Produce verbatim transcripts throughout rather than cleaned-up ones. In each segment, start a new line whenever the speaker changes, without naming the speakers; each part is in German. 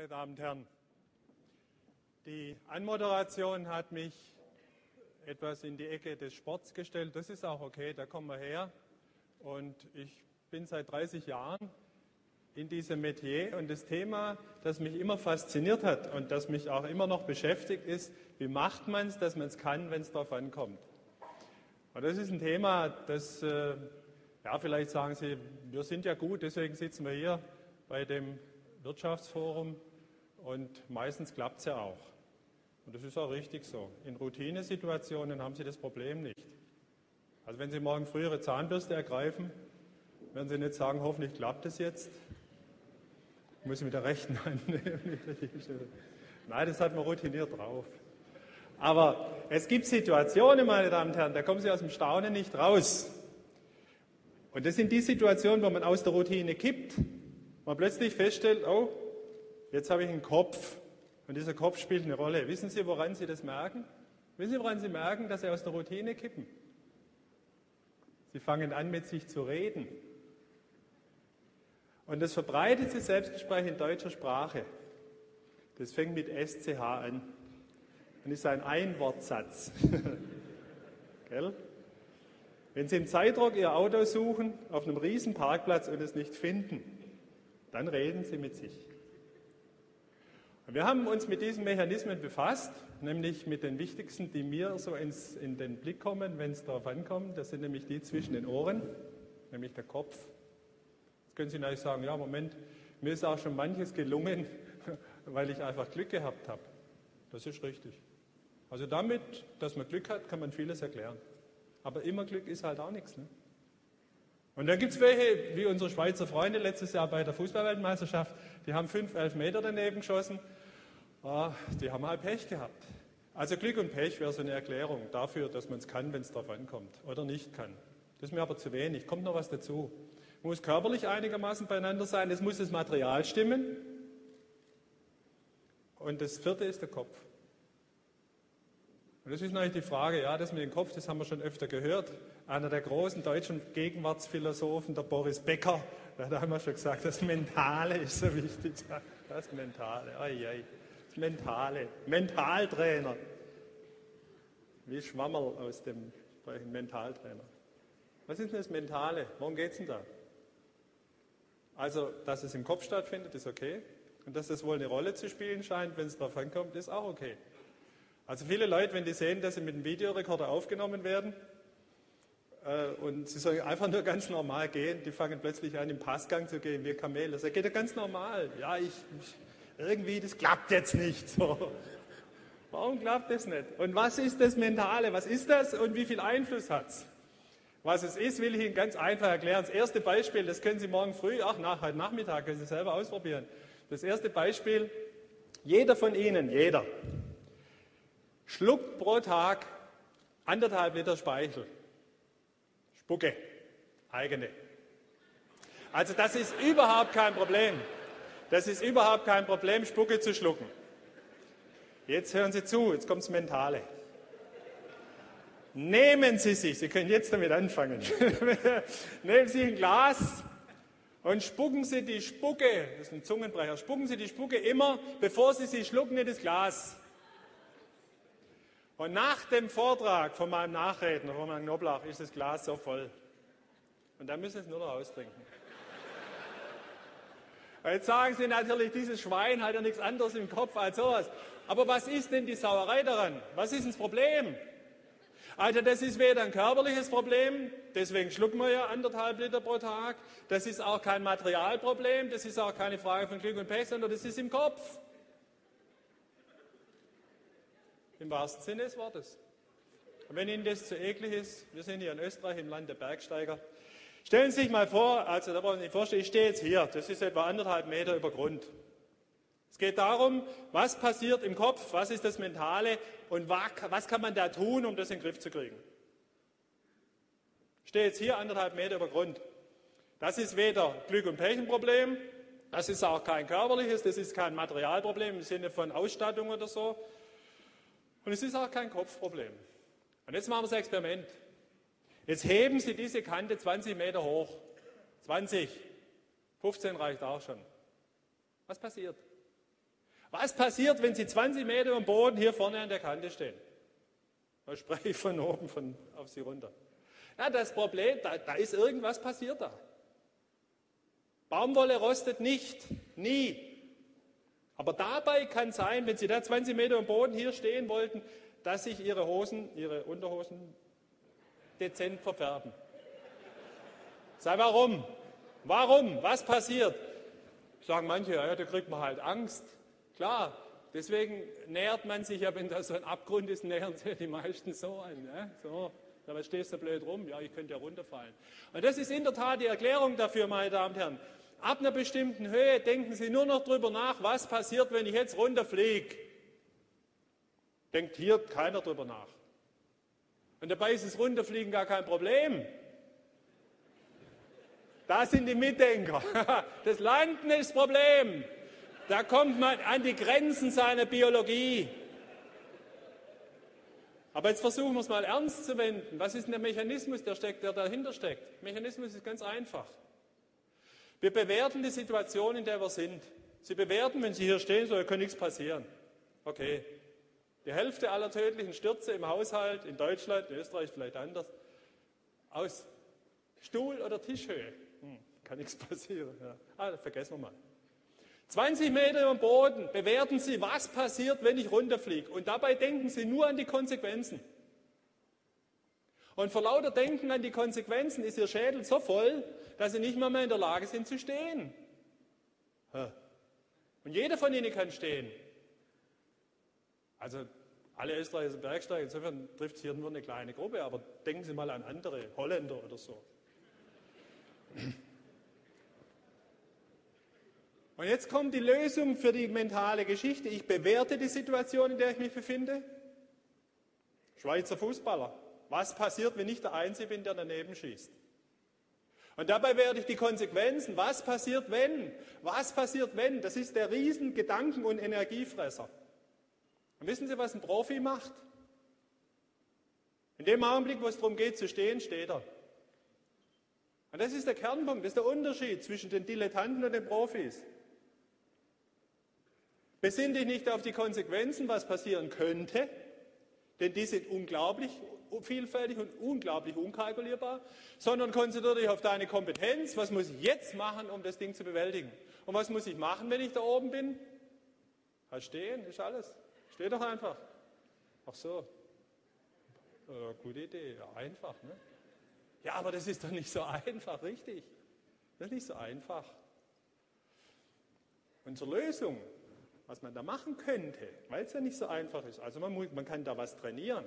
meine Damen und Herren. Die Anmoderation hat mich etwas in die Ecke des Sports gestellt. Das ist auch okay, da kommen wir her. Und ich bin seit dreißig Jahren in diesem Metier. Und das Thema, das mich immer fasziniert hat und das mich auch immer noch beschäftigt, ist, wie macht man es, dass man es kann, wenn es darauf ankommt. Und das ist ein Thema, das, äh, ja, vielleicht sagen Sie, wir sind ja gut, deswegen sitzen wir hier bei dem Wirtschaftsforum und meistens klappt es ja auch. Und das ist auch richtig so. In Routinesituationen haben Sie das Problem nicht. Also wenn Sie morgen früh Ihre Zahnbürste ergreifen, werden Sie nicht sagen, hoffentlich klappt es jetzt. Ich muss mit der rechten Hand nehmen. Nein, das hat man routiniert drauf. Aber es gibt Situationen, meine Damen und Herren, da kommen Sie aus dem Staunen nicht raus. Und das sind die Situationen, wo man aus der Routine kippt. Man plötzlich feststellt, oh, jetzt habe ich einen Kopf. Und dieser Kopf spielt eine Rolle. Wissen Sie, woran Sie das merken? Wissen Sie, woran Sie merken, dass Sie aus der Routine kippen? Sie fangen an, mit sich zu reden. Und das verbreitete Selbstgespräch in deutscher Sprache, das fängt mit S C H an und ist ein Einwortsatz. Gell? Wenn Sie im Zeitdruck Ihr Auto suchen, auf einem riesen Parkplatz und es nicht finden, dann reden Sie mit sich. Und wir haben uns mit diesen Mechanismen befasst, nämlich mit den wichtigsten, die mir so ins, in den Blick kommen, wenn es darauf ankommt. Das sind nämlich die zwischen den Ohren, nämlich der Kopf. Jetzt können Sie natürlich sagen, ja Moment, mir ist auch schon manches gelungen, weil ich einfach Glück gehabt habe. Das ist richtig. Also damit, dass man Glück hat, kann man vieles erklären. Aber immer Glück ist halt auch nichts. Ne? Und dann gibt es welche, wie unsere Schweizer Freunde letztes Jahr bei der Fußballweltmeisterschaft, die haben fünf Elfmeter daneben geschossen. Ah, die haben halt Pech gehabt. Also Glück und Pech wäre so eine Erklärung dafür, dass man es kann, wenn es darauf ankommt oder nicht kann. Das ist mir aber zu wenig. Kommt noch was dazu. Muss körperlich einigermaßen beieinander sein, es muss das Material stimmen. Und das vierte ist der Kopf. Und das ist natürlich die Frage, ja, das mit dem Kopf, das haben wir schon öfter gehört. Einer der großen deutschen Gegenwartsphilosophen, der Boris Becker, da haben wir schon gesagt, das Mentale ist so wichtig. Das Mentale, oi, oi. Das Mentale, Mentaltrainer. Wie Schwammerl aus dem Mentaltrainer. Was ist denn das Mentale? Worum geht es denn da? Also, dass es im Kopf stattfindet, ist okay. Und dass das wohl eine Rolle zu spielen scheint, wenn es darauf ankommt, ist auch okay. Also viele Leute, wenn die sehen, dass sie mit einem Videorekorder aufgenommen werden äh, und sie sollen einfach nur ganz normal gehen, die fangen plötzlich an, im Passgang zu gehen wie Kamele. Das geht ja ganz normal. Ja, ich, ich, irgendwie, das klappt jetzt nicht. So. Warum klappt das nicht? Und was ist das Mentale? Was ist das und wie viel Einfluss hat es? Was es ist, will ich Ihnen ganz einfach erklären. Das erste Beispiel, das können Sie morgen früh, ach, nach, heute Nachmittag, können Sie selber ausprobieren. Das erste Beispiel, jeder von Ihnen, jeder, schluckt pro Tag anderthalb Liter Speichel. Spucke, eigene. Also das ist überhaupt kein Problem. Das ist überhaupt kein Problem, Spucke zu schlucken. Jetzt hören Sie zu, jetzt kommt das Mentale. Nehmen Sie sich, Sie können jetzt damit anfangen, nehmen Sie ein Glas und spucken Sie die Spucke, das ist ein Zungenbrecher, spucken Sie die Spucke immer, bevor Sie sie schlucken, in das Glas. Und nach dem Vortrag von meinem Nachredner, von meinem Knoblauch, ist das Glas so voll. Und dann müssen Sie es nur noch austrinken. Und jetzt sagen Sie natürlich, dieses Schwein hat ja nichts anderes im Kopf als sowas. Aber was ist denn die Sauerei daran? Was ist denn das Problem? Also das ist weder ein körperliches Problem, deswegen schlucken wir ja anderthalb Liter pro Tag. Das ist auch kein Materialproblem, das ist auch keine Frage von Glück und Pech, sondern das ist im Kopf. Im wahrsten Sinne des Wortes. Und wenn Ihnen das zu eklig ist, wir sind hier in Österreich im Land der Bergsteiger, stellen Sie sich mal vor, also da brauchen Sie sich vorstellen, ich stehe jetzt hier, das ist etwa anderthalb Meter über Grund. Es geht darum, was passiert im Kopf, was ist das Mentale und was kann man da tun, um das in den Griff zu kriegen. Ich stehe jetzt hier anderthalb Meter über Grund. Das ist weder Glück und Pech ein Problem, das ist auch kein körperliches, das ist kein Materialproblem im Sinne von Ausstattung oder so. Und es ist auch kein Kopfproblem. Und jetzt machen wir das Experiment. Jetzt heben Sie diese Kante zwanzig Meter hoch. zwanzig, fünfzehn reicht auch schon. Was passiert? Was passiert, wenn Sie zwanzig Meter am Boden hier vorne an der Kante stehen? Da spreche ich von oben von, auf Sie runter. Ja, das Problem, da, da ist irgendwas passiert da. Baumwolle rostet nicht, nie. Aber dabei kann sein, wenn Sie da zwanzig Meter am Boden hier stehen wollten, dass sich Ihre Hosen, Ihre Unterhosen dezent verfärben. Sag, warum? Warum? Was passiert? Sagen manche, ja, da kriegt man halt Angst. Klar, deswegen nähert man sich ja, wenn da so ein Abgrund ist, nähern sich die meisten so an. Ja? So, da was stehst du blöd rum? Ja, ich könnte ja runterfallen. Und das ist in der Tat die Erklärung dafür, meine Damen und Herren. Ab einer bestimmten Höhe denken Sie nur noch drüber nach, was passiert, wenn ich jetzt runterfliege. Denkt hier keiner drüber nach. Und dabei ist das Runterfliegen gar kein Problem. Da sind die Mitdenker. Das Landen ist das Problem. Da kommt man an die Grenzen seiner Biologie. Aber jetzt versuchen wir es mal ernst zu wenden. Was ist denn der Mechanismus, der, steckt, der dahinter steckt? Der Mechanismus ist ganz einfach. Wir bewerten die Situation, in der wir sind. Sie bewerten, wenn Sie hier stehen, so kann nichts passieren. Okay. Die Hälfte aller tödlichen Stürze im Haushalt, in Deutschland, in Österreich vielleicht anders, aus Stuhl- oder Tischhöhe. Hm, kann nichts passieren. Ja. Ah, das vergessen wir mal. zwanzig Meter am Boden, bewerten Sie, was passiert, wenn ich runterfliege. Und dabei denken Sie nur an die Konsequenzen. Und vor lauter Denken an die Konsequenzen ist Ihr Schädel so voll, dass Sie nicht mehr, mehr in der Lage sind zu stehen. Und jeder von Ihnen kann stehen. Also alle Österreicher sind Bergsteiger, insofern trifft es hier nur eine kleine Gruppe, aber denken Sie mal an andere, Holländer oder so. Und jetzt kommt die Lösung für die mentale Geschichte. Ich bewerte die Situation, in der ich mich befinde. Schweizer Fußballer. Was passiert, wenn ich der Einzige bin, der daneben schießt? Und dabei werde ich die Konsequenzen. Was passiert, wenn? Was passiert, wenn? Das ist der riesen Gedanken- und Energiefresser. Und wissen Sie, was ein Profi macht? In dem Augenblick, wo es darum geht zu stehen, steht er. Und das ist der Kernpunkt, das ist der Unterschied zwischen den Dilettanten und den Profis. Besinn dich nicht auf die Konsequenzen, was passieren könnte, denn die sind unglaublich vielfältig und unglaublich unkalkulierbar, sondern konzentriere dich auf deine Kompetenz. Was muss ich jetzt machen, um das Ding zu bewältigen? Und was muss ich machen, wenn ich da oben bin? Halt stehen, ist alles. Steh doch einfach. Ach so. Äh, gute Idee, ja, einfach, ne? Ja, aber das ist doch nicht so einfach, richtig? Das ist nicht so einfach. Unsere Lösung, was man da machen könnte, weil es ja nicht so einfach ist, also man, muss, man kann da was trainieren.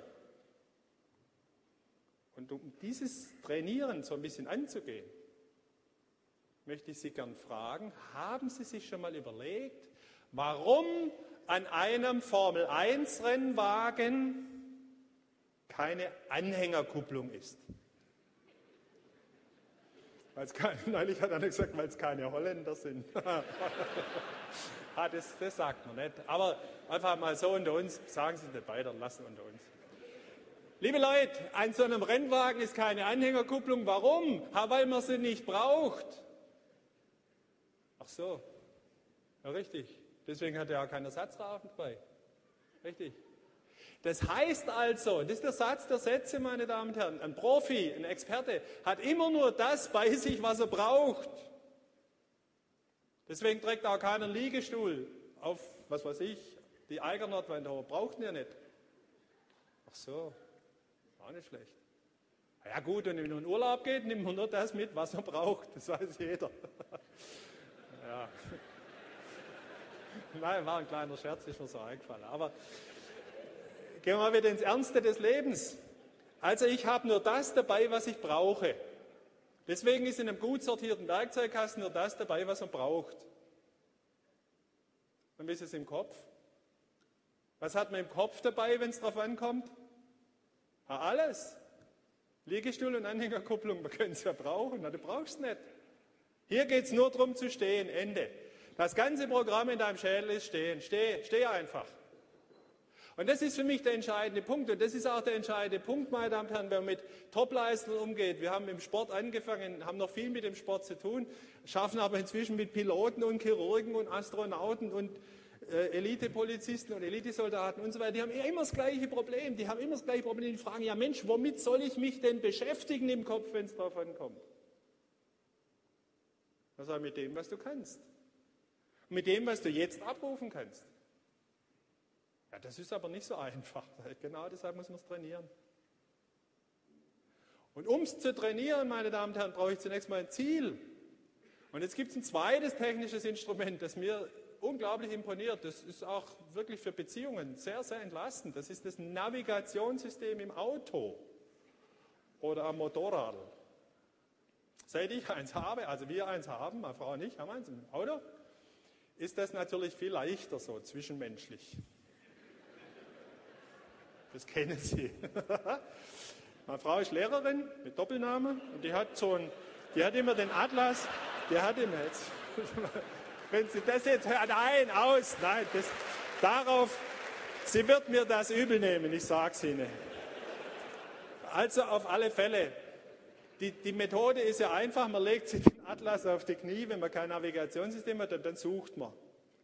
Und um dieses Trainieren so ein bisschen anzugehen, möchte ich Sie gern fragen, haben Sie sich schon mal überlegt, warum an einem Formel eins Rennwagen keine Anhängerkupplung ist? Weil's kein, neulich hat einer gesagt, weil es keine Holländer sind. ah, das, das sagt man nicht. Aber einfach mal so unter uns, sagen Sie es nicht weiter, lassen unter uns. Liebe Leute, an so einem Rennwagen ist keine Anhängerkupplung. Warum? Weil man sie nicht braucht. Ach so, ja richtig. Deswegen hat er auch keinen Ersatzrahmen dabei. Richtig. Das heißt also, das ist der Satz der Sätze, meine Damen und Herren, ein Profi, ein Experte hat immer nur das bei sich, was er braucht. Deswegen trägt auch keiner einen Liegestuhl auf, was weiß ich, die Eigernordwand hoch. Braucht ihn ja nicht. Ach so, auch nicht schlecht. Ja gut, und wenn man in den Urlaub geht, nimmt man nur das mit, was man braucht. Das weiß jeder. ja. Nein, war ein kleiner Scherz, ist mir so eingefallen. Aber gehen wir mal wieder ins Ernste des Lebens. Also ich habe nur das dabei, was ich brauche. Deswegen ist in einem gut sortierten Werkzeugkasten nur das dabei, was man braucht. Und wie ist es im Kopf? Was hat man im Kopf dabei, wenn es drauf ankommt? Ja, alles. Liegestuhl und Anhängerkupplung, man könnte es ja brauchen, na, du brauchst es nicht. Hier geht es nur darum zu stehen, Ende. Das ganze Programm in deinem Schädel ist stehen. Steh, steh einfach. Und das ist für mich der entscheidende Punkt. Und das ist auch der entscheidende Punkt, meine Damen und Herren, wenn man mit Topleistern umgeht. Wir haben im Sport angefangen, haben noch viel mit dem Sport zu tun, schaffen aber inzwischen mit Piloten und Chirurgen und Astronauten und äh, Elite-Polizisten und Elitesoldaten und so weiter, die haben immer das gleiche Problem. Die haben immer das gleiche Problem. Die fragen, ja Mensch, womit soll ich mich denn beschäftigen im Kopf, wenn es drauf ankommt? Also mit dem, was du kannst. Und mit dem, was du jetzt abrufen kannst. Ja, das ist aber nicht so einfach. Genau deshalb muss man es trainieren. Und um es zu trainieren, meine Damen und Herren, brauche ich zunächst mal ein Ziel. Und jetzt gibt es ein zweites technisches Instrument, das mir unglaublich imponiert. Das ist auch wirklich für Beziehungen sehr, sehr entlastend. Das ist das Navigationssystem im Auto oder am Motorrad. Seit ich eins habe, also wir eins haben, meine Frau und ich haben eins im Auto, ist das natürlich viel leichter so zwischenmenschlich. Das kennen Sie. Meine Frau ist Lehrerin mit Doppelname und die hat so ein, die hat immer den Atlas, die hat immer jetzt, wenn Sie das jetzt hört, ein, aus, nein, das, darauf, sie wird mir das übel nehmen, ich sage es Ihnen. Also auf alle Fälle, die, die Methode ist ja einfach, man legt sich den Atlas auf die Knie, wenn man kein Navigationssystem hat, dann sucht man.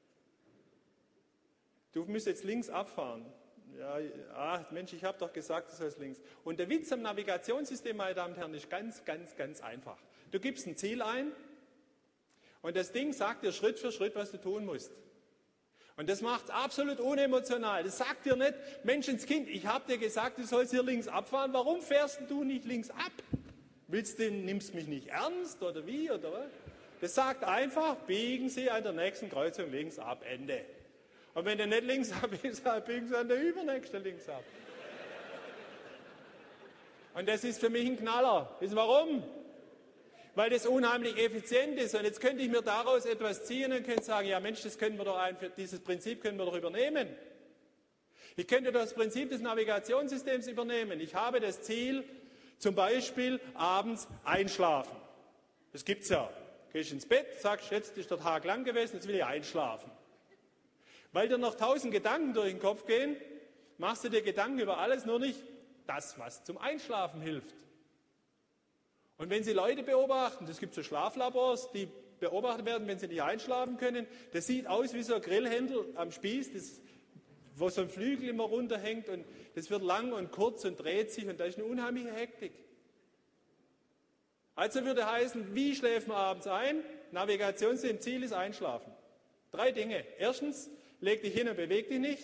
Du musst jetzt links abfahren. Ja, ah, Mensch, ich habe doch gesagt, du sollst links. Und der Witz am Navigationssystem, meine Damen und Herren, ist ganz, ganz, ganz einfach. Du gibst ein Ziel ein und das Ding sagt dir Schritt für Schritt, was du tun musst. Und das macht es absolut unemotional. Das sagt dir nicht, Menschenskind, ich habe dir gesagt, du sollst hier links abfahren, warum fährst du nicht links ab? Willst du, nimmst mich nicht ernst oder wie oder was? Das sagt einfach, biegen Sie an der nächsten Kreuzung links ab, Ende. Und wenn du nicht links abbiegst, biegen Sie an der übernächsten links ab. Und das ist für mich ein Knaller. Wissen Sie warum? Weil das unheimlich effizient ist. Und jetzt könnte ich mir daraus etwas ziehen und könnte sagen, ja Mensch, das können wir doch ein, dieses Prinzip können wir doch übernehmen. Ich könnte das Prinzip des Navigationssystems übernehmen. Ich habe das Ziel, zum Beispiel abends einschlafen. Das gibt es ja. Gehst ins Bett, sagst, jetzt ist der Tag lang gewesen, jetzt will ich einschlafen. Weil dir noch tausend Gedanken durch den Kopf gehen, machst du dir Gedanken über alles, nur nicht das, was zum Einschlafen hilft. Und wenn Sie Leute beobachten, es gibt so Schlaflabors, die beobachtet werden, wenn sie nicht einschlafen können, das sieht aus wie so ein Grillhändel am Spieß, das, wo so ein Flügel immer runterhängt und das wird lang und kurz und dreht sich und da ist eine unheimliche Hektik. Also würde heißen, wie schläft man abends ein? Navigationssystem, Ziel ist Einschlafen. Drei Dinge. Erstens, leg dich hin und beweg dich nicht.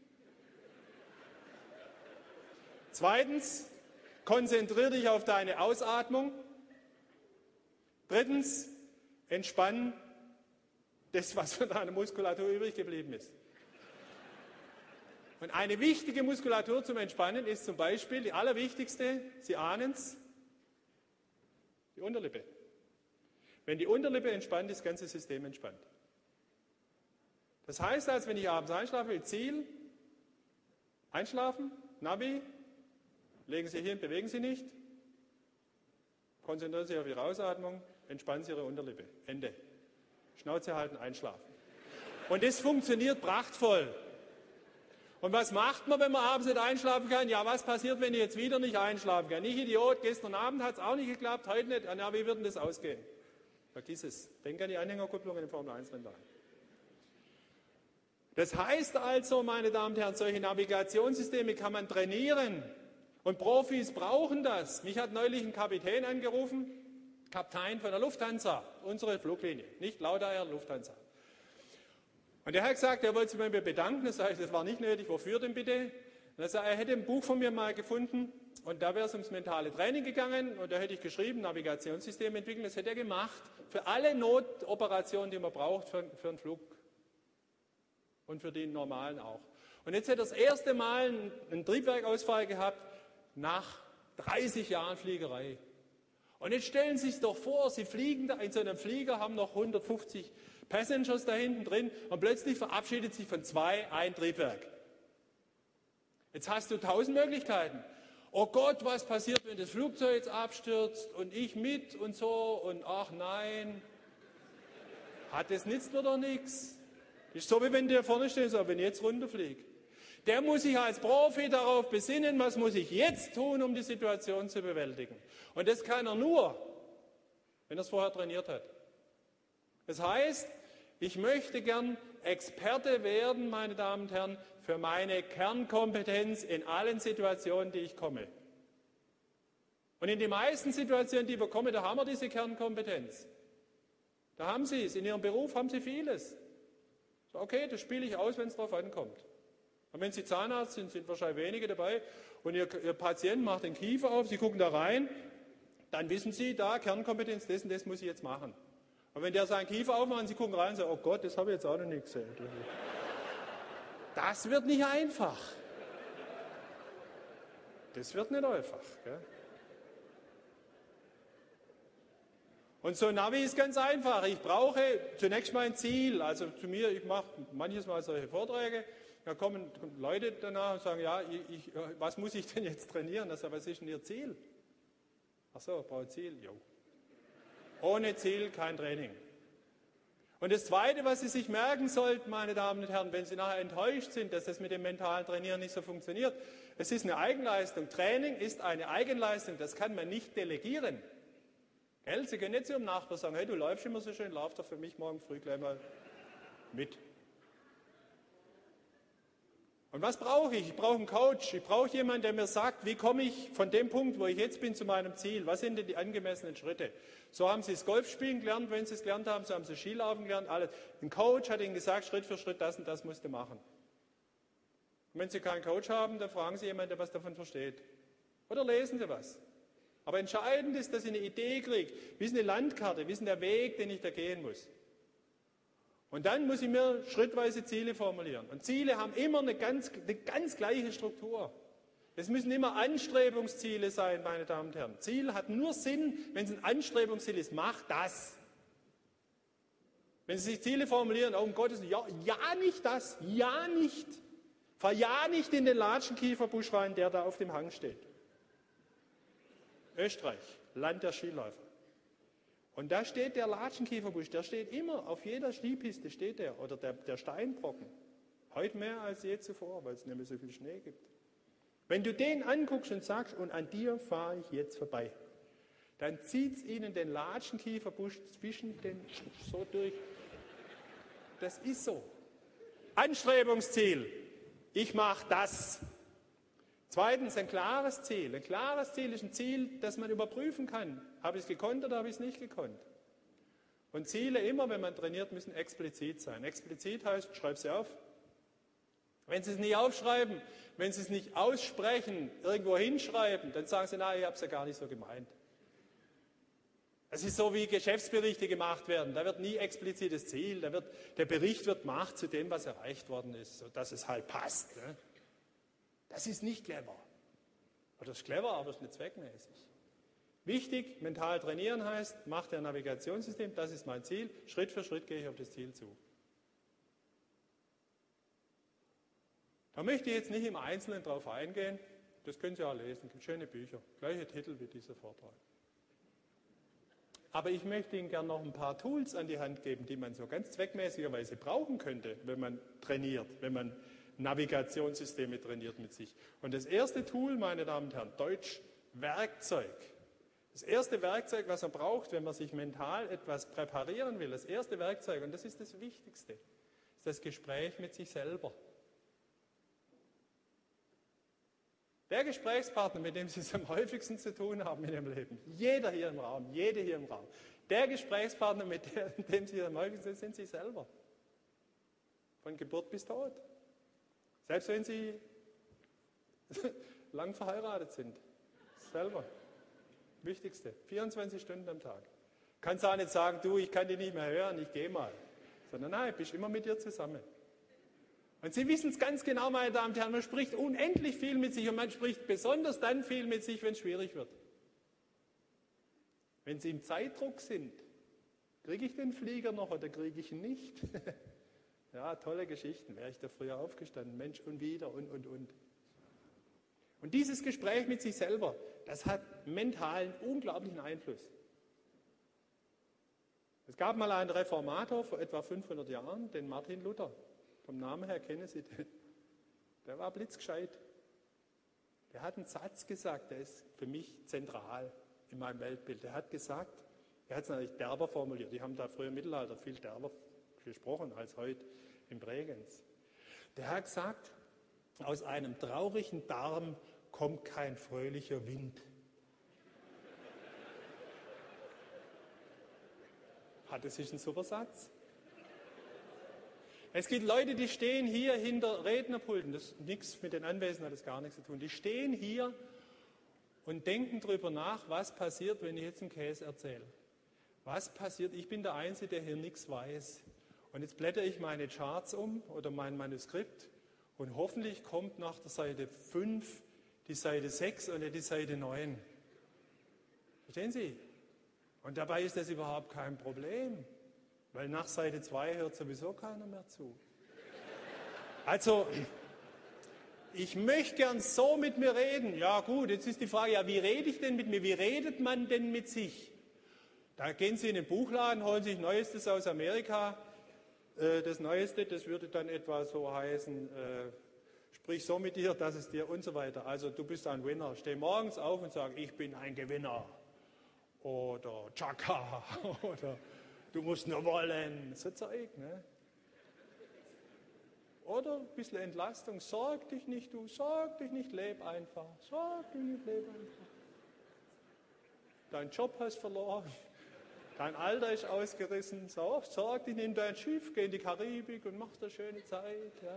Zweitens, konzentriere dich auf deine Ausatmung. Drittens, entspann das, was von deiner Muskulatur übrig geblieben ist. Und eine wichtige Muskulatur zum Entspannen ist zum Beispiel, die allerwichtigste, Sie ahnen es, die Unterlippe. Wenn die Unterlippe entspannt ist, das ganze System entspannt. Das heißt also, wenn ich abends einschlafe will, Ziel, einschlafen, Navi, legen Sie hin, bewegen Sie nicht, konzentrieren Sie auf Ihre Ausatmung, entspannen Sie Ihre Unterlippe. Ende. Schnauze halten, einschlafen. Und das funktioniert prachtvoll. Und was macht man, wenn man abends nicht einschlafen kann? Ja, was passiert, wenn ich jetzt wieder nicht einschlafen kann? Ich Idiot, gestern Abend hat es auch nicht geklappt, heute nicht. Ja, wie wird denn das ausgehen? Vergiss es. Denk an die Anhängerkupplungen im Formel eins Rennen. Das heißt also, meine Damen und Herren, solche Navigationssysteme kann man trainieren. Und Profis brauchen das. Mich hat neulich ein Kapitän angerufen, Kapitän von der Lufthansa, unsere Fluglinie, nicht Laudair, Lufthansa. Und er hat gesagt, er wollte sich bei mir bedanken. Das heißt, das war nicht nötig. Wofür denn bitte? Und er sagt, er hätte ein Buch von mir mal gefunden und da wäre es ums mentale Training gegangen und da hätte ich geschrieben, Navigationssystem entwickeln. Das hätte er gemacht für alle Notoperationen, die man braucht für, für einen Flug und für die normalen auch. Und jetzt hat er das erste Mal einen, einen Triebwerkausfall gehabt nach dreißig Jahren Fliegerei. Und jetzt stellen Sie sich doch vor, Sie fliegen da in so einem Flieger, haben noch hundertfünfzig Passengers da hinten drin und plötzlich verabschiedet sich von zwei ein Triebwerk. Jetzt hast du tausend Möglichkeiten. Oh Gott, was passiert, wenn das Flugzeug jetzt abstürzt und ich mit und so und ach nein, hat das nützt mir doch nichts. Ist so, wie wenn der vorne steht und sagt, wenn ich jetzt runterfliege. Der muss sich als Profi darauf besinnen, was muss ich jetzt tun, um die Situation zu bewältigen. Und das kann er nur, wenn er es vorher trainiert hat. Das heißt, Ich möchte gern Experte werden, meine Damen und Herren, für meine Kernkompetenz in allen Situationen, die ich komme. Und in den meisten Situationen, die wir kommen, da haben wir diese Kernkompetenz. Da haben Sie es. In Ihrem Beruf haben Sie vieles. Okay, das spiele ich aus, wenn es darauf ankommt. Und wenn Sie Zahnarzt sind, sind wahrscheinlich wenige dabei und Ihr, Ihr Patient macht den Kiefer auf, Sie gucken da rein, dann wissen Sie, da Kernkompetenz, das und das muss ich jetzt machen. Und wenn der seinen Kiefer aufmacht und Sie gucken rein und sagen, oh Gott, das habe ich jetzt auch noch nicht gesehen. Das wird nicht einfach. Das wird nicht einfach. Gell? Und so ein Navi ist ganz einfach. Ich brauche zunächst mal ein Ziel. Also zu mir, ich mache manches Mal solche Vorträge, da kommen Leute danach und sagen, ja, ich, ich, was muss ich denn jetzt trainieren? Also, was ist denn Ihr Ziel? Ach so, ich brauche ein Ziel. Jo. Ohne Ziel kein Training. Und das Zweite, was Sie sich merken sollten, meine Damen und Herren, wenn Sie nachher enttäuscht sind, dass das mit dem mentalen Trainieren nicht so funktioniert, es ist eine Eigenleistung. Training ist eine Eigenleistung, das kann man nicht delegieren. Gell? Sie können nicht zu Ihrem Nachbarn sagen, hey, du läufst immer so schön, lauf doch für mich morgen früh gleich mal mit. Und was brauche ich? Ich brauche einen Coach. Ich brauche jemanden, der mir sagt, wie komme ich von dem Punkt, wo ich jetzt bin, zu meinem Ziel? Was sind denn die angemessenen Schritte? So haben Sie das Golfspielen gelernt, wenn Sie es gelernt haben, so haben Sie Skilaufen gelernt, alles. Ein Coach hat Ihnen gesagt, Schritt für Schritt, das und das musst du machen. Und wenn Sie keinen Coach haben, dann fragen Sie jemanden, der was davon versteht. Oder lesen Sie was. Aber entscheidend ist, dass ich eine Idee kriege. Wie ist eine Landkarte? Wie ist der Weg, den ich da gehen muss? Und dann muss ich mir schrittweise Ziele formulieren. Und Ziele haben immer eine ganz, eine ganz gleiche Struktur. Es müssen immer Anstrebungsziele sein, meine Damen und Herren. Ziel hat nur Sinn, wenn es ein Anstrebungsziel ist. Mach das. Wenn Sie sich Ziele formulieren, oh, um Gottes Willen, ja, ja nicht das, ja nicht. Fahr ja nicht in den Latschenkieferbusch rein, der da auf dem Hang steht. Österreich, Land der Skiläufer. Und da steht der Latschenkieferbusch, der steht immer, auf jeder Skipiste steht der, oder der, der Steinbrocken. Heute mehr als je zuvor, weil es nicht mehr so viel Schnee gibt. Wenn du den anguckst und sagst, und an dir fahre ich jetzt vorbei, dann zieht es ihnen den Latschenkieferbusch zwischen den, so durch. Das ist so. Anstrebungsziel. Ich mache das. Zweitens, ein klares Ziel. Ein klares Ziel ist ein Ziel, das man überprüfen kann. Habe ich es gekonnt oder habe ich es nicht gekonnt? Und Ziele immer, wenn man trainiert, müssen explizit sein. Explizit heißt, schreib sie auf. Wenn Sie es nicht aufschreiben, wenn Sie es nicht aussprechen, irgendwo hinschreiben, dann sagen Sie, nein, ich habe es ja gar nicht so gemeint. Es ist so, wie Geschäftsberichte gemacht werden. Da wird nie explizites Ziel. Da wird, der Bericht wird gemacht zu dem, was erreicht worden ist, sodass es halt passt. Ne? Das ist nicht clever. Oder das ist clever, aber es ist nicht zweckmäßig. Wichtig, mental trainieren heißt, macht der Navigationssystem, das ist mein Ziel. Schritt für Schritt gehe ich auf das Ziel zu. Da möchte ich jetzt nicht im Einzelnen drauf eingehen. Das können Sie auch lesen. Es gibt schöne Bücher. Gleiche Titel wie dieser Vortrag. Aber ich möchte Ihnen gerne noch ein paar Tools an die Hand geben, die man so ganz zweckmäßigerweise brauchen könnte, wenn man trainiert, wenn man Navigationssysteme trainiert mit sich. Und das erste Tool, meine Damen und Herren, Deutsch Werkzeug. Das erste Werkzeug, was man braucht, wenn man sich mental etwas präparieren will, das erste Werkzeug, und das ist das Wichtigste, ist das Gespräch mit sich selber. Der Gesprächspartner, mit dem Sie es am häufigsten zu tun haben in Ihrem Leben, jeder hier im Raum, jede hier im Raum, der Gesprächspartner, mit dem Sie am häufigsten sind, sind Sie selber. Von Geburt bis Tod. Selbst wenn Sie lang verheiratet sind. Selber. Wichtigste. vierundzwanzig Stunden am Tag. Kannst auch nicht sagen, du, ich kann dich nicht mehr hören, ich gehe mal. Sondern nein, bist immer mit dir zusammen. Und Sie wissen es ganz genau, meine Damen und Herren, man spricht unendlich viel mit sich und man spricht besonders dann viel mit sich, wenn es schwierig wird. Wenn Sie im Zeitdruck sind, kriege ich den Flieger noch oder kriege ich ihn nicht? Ja, tolle Geschichten, wäre ich da früher aufgestanden, Mensch, und wieder und, und, und. Und dieses Gespräch mit sich selber, das hat mentalen, unglaublichen Einfluss. Es gab mal einen Reformator vor etwa fünfhundert Jahren, den Martin Luther. Vom Namen her kennen Sie den. Der war blitzgescheit. Der hat einen Satz gesagt, der ist für mich zentral in meinem Weltbild. Der hat gesagt, er hat es natürlich derber formuliert. Die haben da früher im Mittelalter viel derber gesprochen als heute in Bregenz. Der hat gesagt, aus einem traurigen Darm kommt kein fröhlicher Wind. Hat das ist ein super Satz. Es gibt Leute, die stehen hier hinter Rednerpulten, das nichts mit den Anwesenden hat das gar nichts zu tun. Die stehen hier und denken darüber nach, was passiert, wenn ich jetzt einen Käse erzähle. Was passiert? Ich bin der Einzige, der hier nichts weiß. Und jetzt blättere ich meine Charts um oder mein Manuskript und hoffentlich kommt nach der Seite fünf die Seite sechs und nicht die Seite neun. Verstehen Sie? Und dabei ist das überhaupt kein Problem, weil nach Seite zwei hört sowieso keiner mehr zu. Also, ich möchte gern so mit mir reden. Ja gut, jetzt ist die Frage, ja, wie rede ich denn mit mir? Wie redet man denn mit sich? Da gehen Sie in den Buchladen, holen sich Neuestes aus Amerika. Das Neueste, das würde dann etwa so heißen, äh, sprich so mit dir, dass es dir und so weiter. Also du bist ein Winner. Steh morgens auf und sag, ich bin ein Gewinner. Oder Chaka. Oder du musst nur wollen. So Zeug, ne? Oder ein bisschen Entlastung. Sorg dich nicht, du, sorg dich nicht, leb einfach. Sorg dich nicht, leb einfach. Dein Job hast verloren. Dein Alter ist ausgerissen. So, sorg dich, nimm dein Schiff, geh in die Karibik und mach da schöne Zeit. Ja.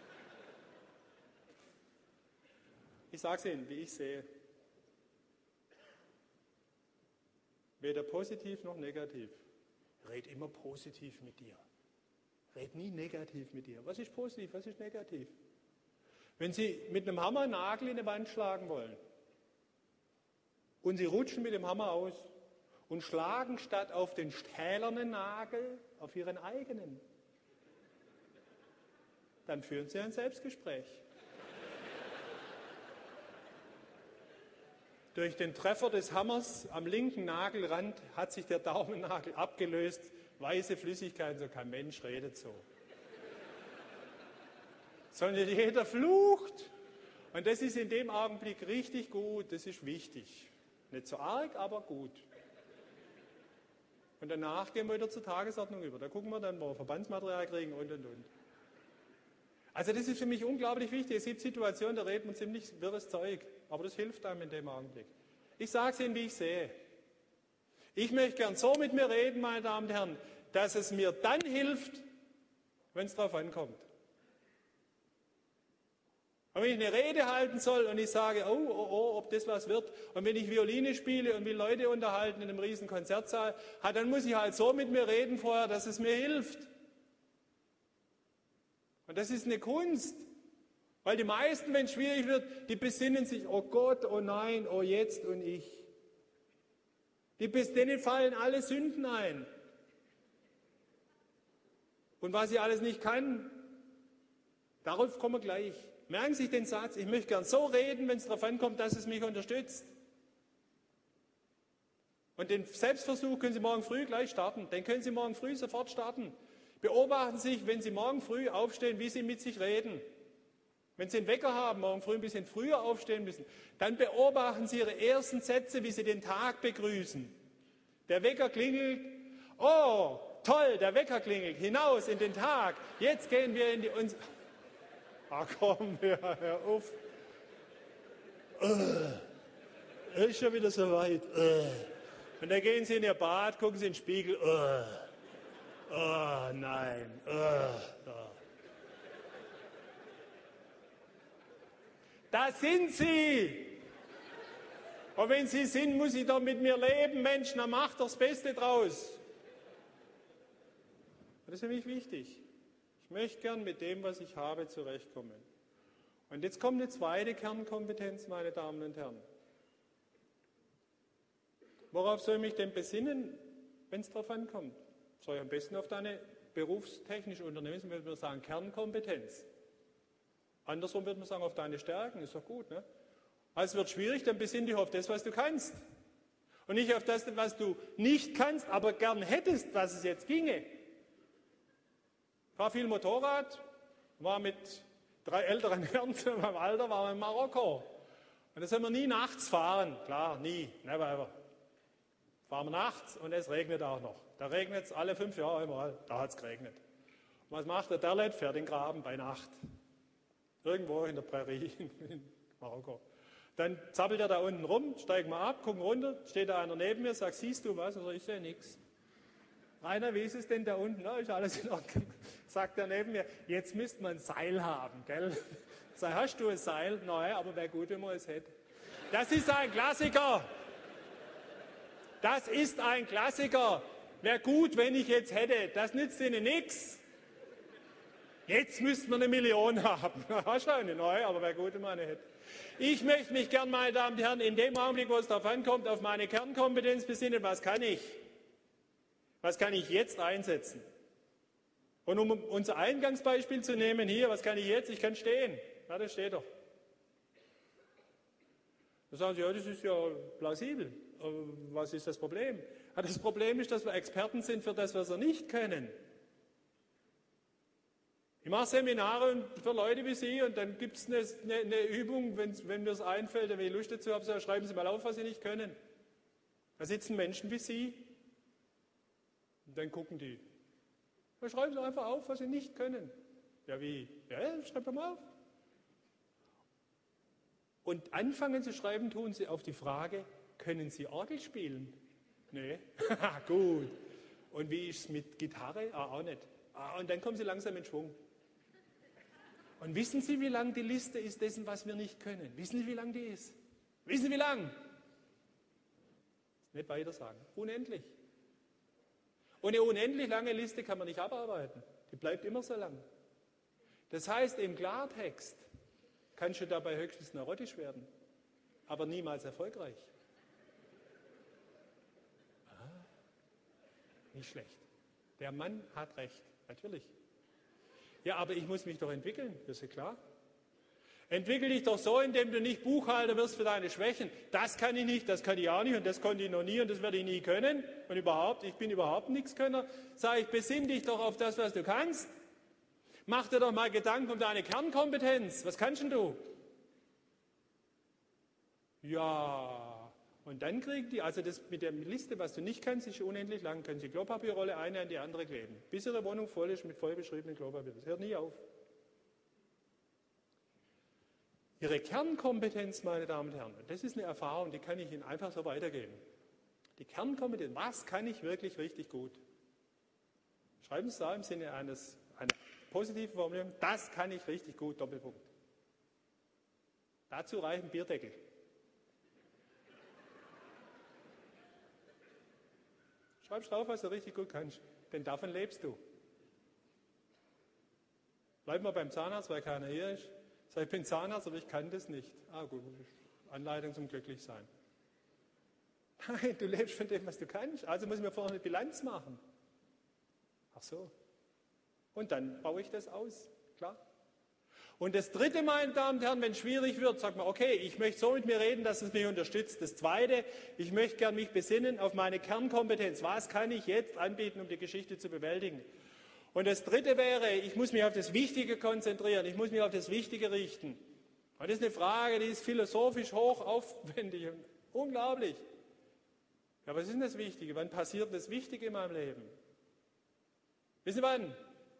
Ich sage es Ihnen, wie ich sehe. Weder positiv noch negativ. Red immer positiv mit dir. Red nie negativ mit dir. Was ist positiv, was ist negativ? Wenn Sie mit einem Hammer einen Nagel in die Wand schlagen wollen und Sie rutschen mit dem Hammer aus und schlagen statt auf den stählernen Nagel auf Ihren eigenen, dann führen Sie ein Selbstgespräch. Durch den Treffer des Hammers am linken Nagelrand hat sich der Daumennagel abgelöst, weiße Flüssigkeit, so kein Mensch redet so. Sondern jeder flucht. Und das ist in dem Augenblick richtig gut, das ist wichtig. Nicht so arg, aber gut. Und danach gehen wir wieder zur Tagesordnung über. Da gucken wir dann, wo wir Verbandsmaterial kriegen und, und, und. Also das ist für mich unglaublich wichtig. Es gibt Situationen, da redet man ziemlich wirres Zeug. Aber das hilft einem in dem Augenblick. Ich sage es Ihnen, wie ich sehe. Ich möchte gern so mit mir reden, meine Damen und Herren, dass es mir dann hilft, wenn es drauf ankommt. Und wenn ich eine Rede halten soll und ich sage, oh, oh, oh, ob das was wird, und wenn ich Violine spiele und will Leute unterhalten in einem riesen Konzertsaal, dann muss ich halt so mit mir reden vorher, dass es mir hilft. Und das ist eine Kunst. Weil die meisten, wenn es schwierig wird, die besinnen sich, oh Gott, oh nein, oh jetzt und ich. Die, denen fallen alle Sünden ein. Und was ich alles nicht kann, darauf kommen wir gleich. Merken Sie sich den Satz, ich möchte gern so reden, wenn es darauf ankommt, dass es mich unterstützt. Und den Selbstversuch können Sie morgen früh gleich starten. Den können Sie morgen früh sofort starten. Beobachten Sie sich, wenn Sie morgen früh aufstehen, wie Sie mit sich reden. Wenn Sie einen Wecker haben, morgen früh ein bisschen früher aufstehen müssen, dann beobachten Sie Ihre ersten Sätze, wie Sie den Tag begrüßen. Der Wecker klingelt. Oh, toll, der Wecker klingelt. Hinaus in den Tag. Jetzt gehen wir in die... Uns Ach komm, hör, hör auf. Uh, ist schon wieder so weit. Uh. Und dann gehen Sie in Ihr Bad, gucken Sie in den Spiegel. Uh. Oh nein. Uh. Uh. Da sind Sie. Und wenn Sie sind, muss ich doch mit mir leben, Mensch, dann macht doch das Beste draus. Das ist für mich wichtig. Ich möchte gern mit dem, was ich habe, zurechtkommen. Und jetzt kommt eine zweite Kernkompetenz, meine Damen und Herren. Worauf soll ich mich denn besinnen, wenn es darauf ankommt? Soll ich am besten auf deine berufstechnische Unternehmens, würde man sagen, Kernkompetenz. Andersrum würde man sagen, auf deine Stärken, ist doch gut, ne? Also es wird schwierig, dann besinn dich auf das, was du kannst. Und nicht auf das, was du nicht kannst, aber gern hättest, was es jetzt ginge. Ich fahre viel Motorrad, war mit drei älteren Herren zu meinem Alter, waren wir in Marokko. Und da sollen wir nie nachts fahren, klar, nie, never ever. Fahren wir nachts und es regnet auch noch. Da regnet es alle fünf Jahre einmal, da hat es geregnet. Was macht der Derlet? Fährt in den Graben bei Nacht. Irgendwo in der Prärie in Marokko. Dann zappelt er da unten rum, steigen wir ab, gucken runter, steht da einer neben mir, sagt, siehst du was? Also ich sehe nichts. Rainer, wie ist es denn da unten? Na, ist alles in Ordnung. Sagt er neben mir, jetzt müsste man ein Seil haben, gell? Sag, hast du ein Seil? Nein, aber wäre gut, wenn man es hätte. Das ist ein Klassiker. Das ist ein Klassiker. Wäre gut, wenn ich jetzt hätte. Das nützt Ihnen nichts. Jetzt müssten wir eine Million haben. Hast du eine? Nein, aber wäre gut, wenn man eine hätte. Ich möchte mich gern, meine Damen und Herren, in dem Augenblick, wo es darauf ankommt, auf meine Kernkompetenz besinnen. Was kann ich? Was kann ich jetzt einsetzen? Und um unser Eingangsbeispiel zu nehmen hier, was kann ich jetzt? Ich kann stehen. Ja, das steht doch. Da sagen Sie, ja, das ist ja plausibel. Aber was ist das Problem? Ja, das Problem ist, dass wir Experten sind für das, was wir nicht können. Ich mache Seminare für Leute wie Sie und dann gibt es eine, eine, eine Übung, wenn, wenn mir es einfällt, wenn ich Lust dazu habe, so, schreiben Sie mal auf, was Sie nicht können. Da sitzen Menschen wie Sie und dann gucken die. Da schreiben Sie einfach auf, was Sie nicht können. Ja, wie? Ja, schreibt doch mal auf. Und anfangen zu schreiben tun Sie auf die Frage, können Sie Orgel spielen? Nee. Gut. Und wie ist es mit Gitarre? Ah, auch nicht. Ah, und dann kommen Sie langsam in Schwung. Und wissen Sie, wie lang die Liste ist dessen, was wir nicht können? Wissen Sie, wie lang die ist? Wissen Sie, wie lang? Nicht weiter sagen. Unendlich. Und eine unendlich lange Liste kann man nicht abarbeiten. Die bleibt immer so lang. Das heißt, im Klartext kannst du dabei höchstens neurotisch werden, aber niemals erfolgreich. Ah, nicht schlecht. Der Mann hat recht, natürlich. Ja, aber ich muss mich doch entwickeln, das ist ja klar. Entwickel dich doch so, indem du nicht Buchhalter wirst für deine Schwächen. Das kann ich nicht, das kann ich auch nicht und das konnte ich noch nie und das werde ich nie können. Und überhaupt, ich bin überhaupt nichts Könner. Sag ich, besinn dich doch auf das, was du kannst. Mach dir doch mal Gedanken um deine Kernkompetenz. Was kannst denn du? Ja, und dann kriegen die, also das mit der Liste, was du nicht kannst, ist unendlich lang. Können Sie Klopapierrolle eine an die andere kleben, bis Ihre Wohnung voll ist mit voll beschriebenem Klopapier. Das hört nie auf. Ihre Kernkompetenz, meine Damen und Herren, das ist eine Erfahrung, die kann ich Ihnen einfach so weitergeben. Die Kernkompetenz, was kann ich wirklich richtig gut? Schreiben Sie es da im Sinne eines, einer positiven Formulierung, das kann ich richtig gut, Doppelpunkt. Dazu reichen Bierdeckel. Schreib drauf, was du richtig gut kannst, denn davon lebst du. Bleiben wir beim Zahnarzt, weil keiner hier ist. Sag, ich bin Zahnarzt, aber ich kann das nicht. Ah gut, Anleitung zum Glücklichsein. Nein, du lebst von dem, was du kannst. Also muss ich mir vorher eine Bilanz machen. Ach so. Und dann baue ich das aus, klar. Und das Dritte, meine Damen und Herren, wenn es schwierig wird, sagt man, okay, ich möchte so mit mir reden, dass es mich unterstützt. Das Zweite, ich möchte gern mich besinnen auf meine Kernkompetenz. Was kann ich jetzt anbieten, um die Geschichte zu bewältigen? Und das Dritte wäre, ich muss mich auf das Wichtige konzentrieren, ich muss mich auf das Wichtige richten. Und das ist eine Frage, die ist philosophisch hoch aufwendig und unglaublich. Ja, was ist denn das Wichtige? Wann passiert das Wichtige in meinem Leben? Wissen Sie wann?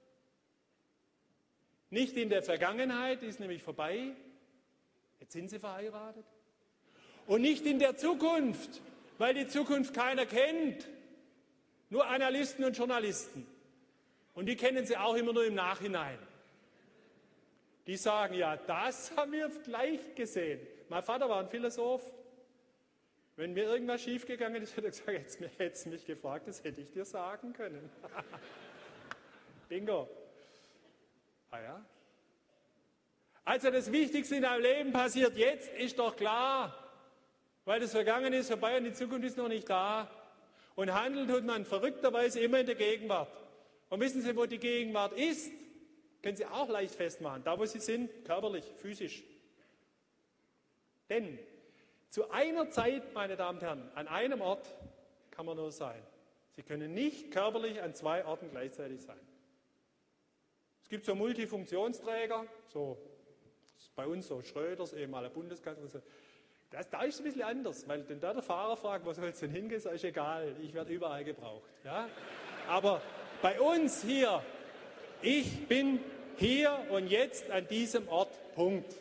Nicht in der Vergangenheit, die ist nämlich vorbei, jetzt sind Sie verheiratet. Und nicht in der Zukunft, weil die Zukunft keiner kennt, nur Analysten und Journalisten. Und die kennen sie auch immer nur im Nachhinein. Die sagen, ja, das haben wir gleich gesehen. Mein Vater war ein Philosoph. Wenn mir irgendwas schiefgegangen ist, hat er gesagt, jetzt hättest du mich gefragt, das hätte ich dir sagen können. Bingo. Ah ja. Also das Wichtigste in deinem Leben passiert jetzt, ist doch klar. Weil das Vergangene ist vorbei und die Zukunft ist noch nicht da. Und handeln tut man verrückterweise immer in der Gegenwart. Und wissen Sie, wo die Gegenwart ist? Können Sie auch leicht festmachen. Da, wo Sie sind, körperlich, physisch. Denn zu einer Zeit, meine Damen und Herren, an einem Ort kann man nur sein. Sie können nicht körperlich an zwei Orten gleichzeitig sein. Es gibt so Multifunktionsträger, so das ist bei uns so Schröders, ehemaliger Bundeskanzler. So. Das, da ist es ein bisschen anders, weil denn da der Fahrer fragt, wo soll es denn hingehen, ist egal, ich werde überall gebraucht. Ja? Aber bei uns hier Ich bin hier und jetzt an diesem Ort, Punkt.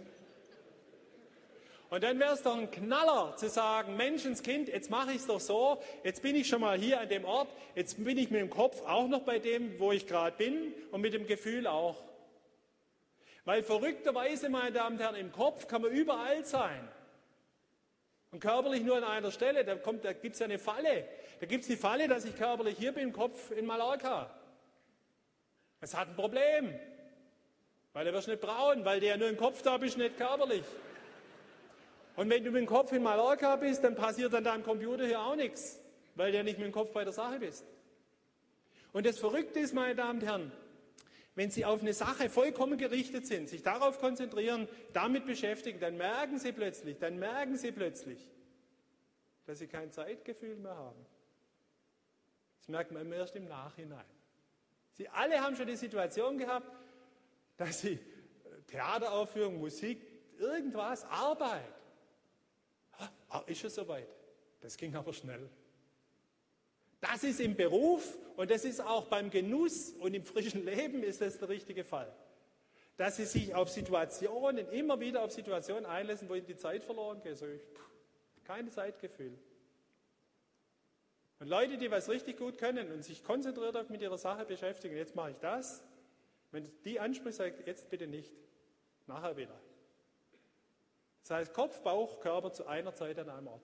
Und dann wäre es doch ein Knaller zu sagen, Menschenskind, jetzt mache ich es doch so, jetzt bin ich schon mal hier an dem Ort, jetzt bin ich mit dem Kopf auch noch bei dem, wo ich gerade bin und mit dem Gefühl auch. Weil verrückterweise, meine Damen und Herren, im Kopf kann man überall sein. Und körperlich nur an einer Stelle, da, kommt, da gibt es ja eine Falle. Da gibt es die Falle, dass ich körperlich hier bin, im Kopf in Mallorca. Das hat ein Problem. Weil da wirst du nicht braun, weil du ja nur im Kopf da bist, nicht körperlich. Und wenn du mit dem Kopf in Mallorca bist, dann passiert an deinem Computer hier auch nichts, weil du ja nicht mit dem Kopf bei der Sache bist. Und das Verrückte ist, meine Damen und Herren, wenn Sie auf eine Sache vollkommen gerichtet sind, sich darauf konzentrieren, damit beschäftigen, dann merken Sie plötzlich, dann merken Sie plötzlich, dass Sie kein Zeitgefühl mehr haben. Das merkt man erst im Nachhinein. Sie alle haben schon die Situation gehabt, dass Sie Theateraufführung, Musik, irgendwas, Arbeit. Ah, ist es soweit? Das ging aber schnell. Das ist im Beruf und das ist auch beim Genuss und im frischen Leben ist das der richtige Fall. Dass Sie sich auf Situationen, immer wieder auf Situationen einlassen, wo Ihnen die Zeit verloren geht. So, kein Zeitgefühl. Und Leute, die was richtig gut können und sich konzentriert mit ihrer Sache beschäftigen, jetzt mache ich das. Wenn du die ansprichst, sag jetzt bitte nicht. Nachher wieder. Das heißt Kopf, Bauch, Körper zu einer Zeit an einem Ort.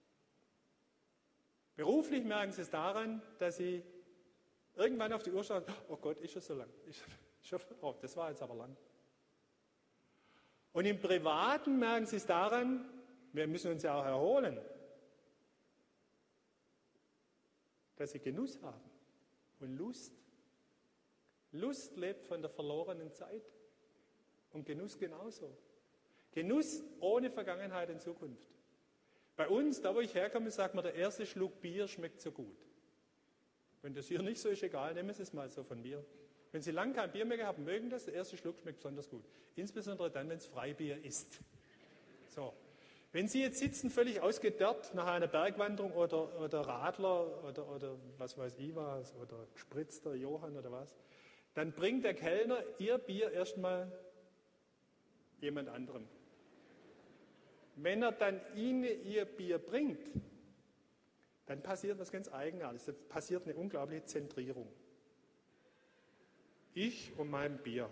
Beruflich merken Sie es daran, dass Sie irgendwann auf die Uhr schauen, oh Gott, ist es so lang. Oh, das war jetzt aber lang. Und im Privaten merken Sie es daran, wir müssen uns ja auch erholen, dass Sie Genuss haben und Lust. Lust lebt von der verlorenen Zeit und Genuss genauso. Genuss ohne Vergangenheit und Zukunft. Bei uns, da wo ich herkomme, sagt man, der erste Schluck Bier schmeckt so gut. Wenn das hier nicht so ist, egal, nehmen Sie es mal so von mir. Wenn Sie lange kein Bier mehr gehabt haben, mögen das, der erste Schluck schmeckt besonders gut. Insbesondere dann, wenn es Freibier ist. So. Wenn Sie jetzt sitzen, völlig ausgedörrt nach einer Bergwanderung oder, oder Radler oder, oder was weiß ich was, oder gespritzter Johann oder was, dann bringt der Kellner Ihr Bier erstmal jemand anderem. Wenn er dann Ihnen Ihr Bier bringt, dann passiert was ganz Eigenartiges. Da passiert eine unglaubliche Zentrierung. Ich und mein Bier.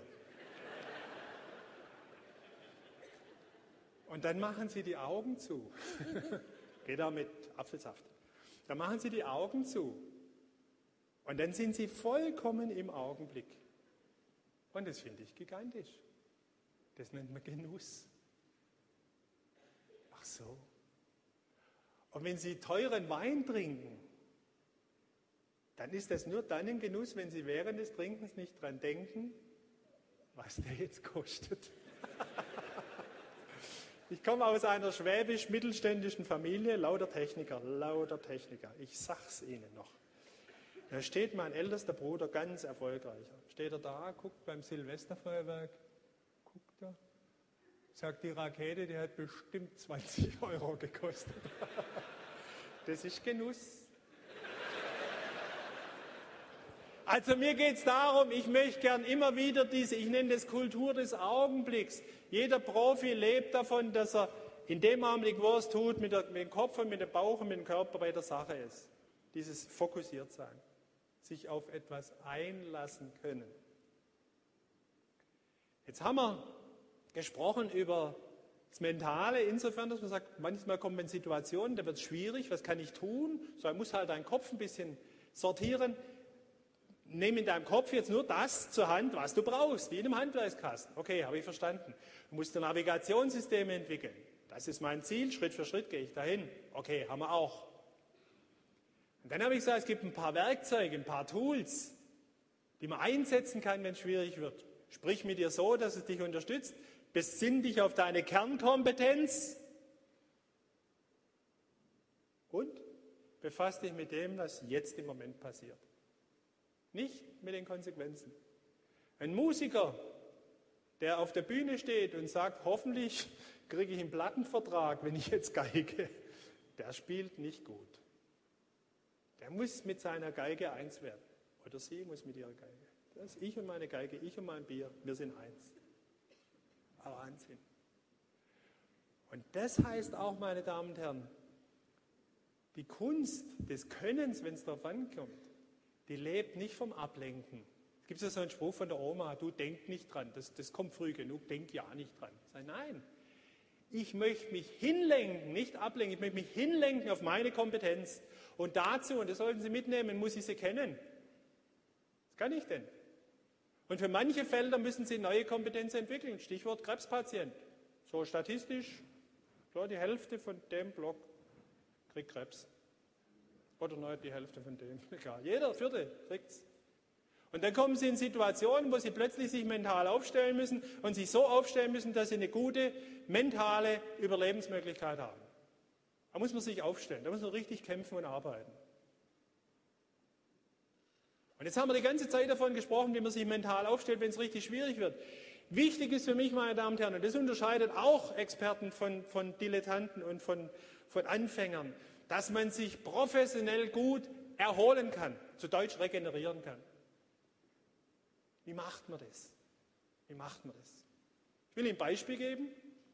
Und dann machen Sie die Augen zu. Geht auch mit Apfelsaft. Dann machen Sie die Augen zu. Und dann sind Sie vollkommen im Augenblick. Und das finde ich gigantisch. Das nennt man Genuss. Ach so. Und wenn Sie teuren Wein trinken, dann ist das nur dann ein Genuss, wenn Sie während des Trinkens nicht dran denken, was der jetzt kostet. Ich komme aus einer schwäbisch-mittelständischen Familie, lauter Techniker, lauter Techniker. Ich sag's Ihnen noch. Da steht mein ältester Bruder, ganz erfolgreicher. Steht er da, guckt beim Silvesterfeuerwerk, guckt er, sagt, die Rakete, die hat bestimmt zwanzig Euro gekostet. Das ist Genuss. Also mir geht es darum, ich möchte gern immer wieder diese, ich nenne das Kultur des Augenblicks. Jeder Profi lebt davon, dass er in dem Augenblick, wo er es tut, mit, der, mit dem Kopf und mit dem Bauch und mit dem Körper bei der Sache ist. Dieses Fokussiertsein, sich auf etwas einlassen können. Jetzt haben wir gesprochen über das Mentale, insofern, dass man sagt, manchmal kommen in Situationen, da wird es schwierig, was kann ich tun? So, man muss halt deinen Kopf ein bisschen sortieren. Nimm in deinem Kopf jetzt nur das zur Hand, was du brauchst, wie in einem Handwerkskasten. Okay, habe ich verstanden. Du musst Navigationssysteme entwickeln. Das ist mein Ziel, Schritt für Schritt gehe ich dahin. Okay, haben wir auch. Und dann habe ich gesagt, es gibt ein paar Werkzeuge, ein paar Tools, die man einsetzen kann, wenn es schwierig wird. Sprich mit dir so, dass es dich unterstützt. Besinn dich auf deine Kernkompetenz und befass dich mit dem, was jetzt im Moment passiert. Nicht mit den Konsequenzen. Ein Musiker, der auf der Bühne steht und sagt, hoffentlich kriege ich einen Plattenvertrag, wenn ich jetzt geige, der spielt nicht gut. Der muss mit seiner Geige eins werden. Oder sie muss mit ihrer Geige. Das ich und meine Geige, ich und mein Bier, wir sind eins. Aber Wahnsinn. Und das heißt auch, meine Damen und Herren, die Kunst des Könnens, wenn es darauf ankommt, die lebt nicht vom Ablenken. Es gibt ja so einen Spruch von der Oma, du denk nicht dran, das, das kommt früh genug, denk ja nicht dran. Ich sage, nein, ich möchte mich hinlenken, nicht ablenken, ich möchte mich hinlenken auf meine Kompetenz. Und dazu, und das sollten Sie mitnehmen, muss ich sie kennen. Was kann ich denn? Und für manche Felder müssen Sie neue Kompetenzen entwickeln. Stichwort Krebspatient. So statistisch, so die Hälfte von dem Block kriegt Krebs. Oder nicht die Hälfte von dem. Egal. Jeder Vierte kriegt es. Und dann kommen Sie in Situationen, wo Sie plötzlich sich mental aufstellen müssen und sich so aufstellen müssen, dass Sie eine gute mentale Überlebensmöglichkeit haben. Da muss man sich aufstellen, da muss man richtig kämpfen und arbeiten. Und jetzt haben wir die ganze Zeit davon gesprochen, wie man sich mental aufstellt, wenn es richtig schwierig wird. Wichtig ist für mich, meine Damen und Herren, und das unterscheidet auch Experten von, von Dilettanten und von, von Anfängern, dass man sich professionell gut erholen kann, zu Deutsch regenerieren kann. Wie macht man das? Wie macht man das? Ich will Ihnen ein Beispiel geben.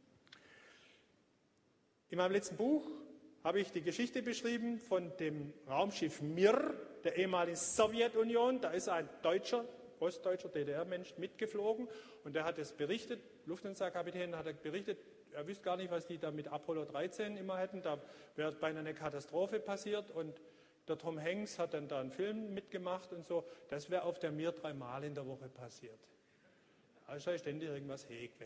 In meinem letzten Buch habe ich die Geschichte beschrieben von dem Raumschiff Mir, der ehemaligen Sowjetunion. Da ist ein Deutscher, ostdeutscher D D R-Mensch mitgeflogen und der hat es berichtet, Lufthansa-Kapitän hat berichtet, er wüsste gar nicht, was die da mit Apollo dreizehn immer hätten. Da wäre beinahe eine Katastrophe passiert und der Tom Hanks hat dann da einen Film mitgemacht und so. Das wäre auf der Mir dreimal in der Woche passiert. Also ständig irgendwas hegt weh.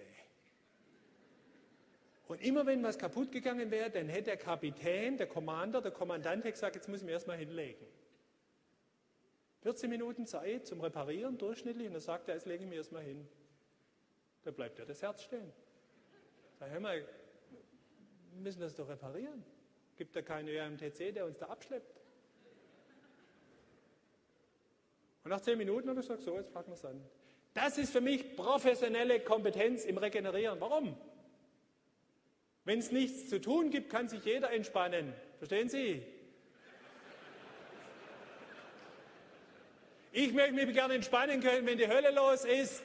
Und immer wenn was kaputt gegangen wäre, dann hätte der Kapitän, der Commander, der Kommandant gesagt, jetzt muss ich mir erstmal hinlegen. vierzehn Minuten Zeit zum Reparieren durchschnittlich und dann sagt er, jetzt lege ich mir erstmal hin. Da bleibt ja das Herz stehen. Sag, hör mal, wir müssen das doch reparieren. Gibt da keinen Ö M T C, der uns da abschleppt? Und nach zehn Minuten habe ich gesagt, so, jetzt packen wir es an. Das ist für mich professionelle Kompetenz im Regenerieren. Warum? Wenn es nichts zu tun gibt, kann sich jeder entspannen. Verstehen Sie? Ich möchte mich gerne entspannen können, wenn die Hölle los ist.